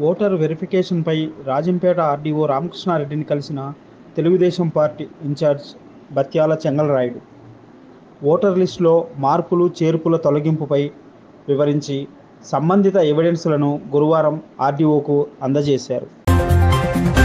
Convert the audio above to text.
Voter వెరిఫికేషన్పై Rajampet RDO రామకృష్ణారెడ్డిని కలిసిన Telugu Desam party incharge Batyala Chengalrayudu voter లిస్టులో మార్పులు చేర్పుల తొలగింపుపై వివరించి సంబంధిత ఎవిడెన్స్లను గురువారం ఆర్డీఓకు అందజేశారు.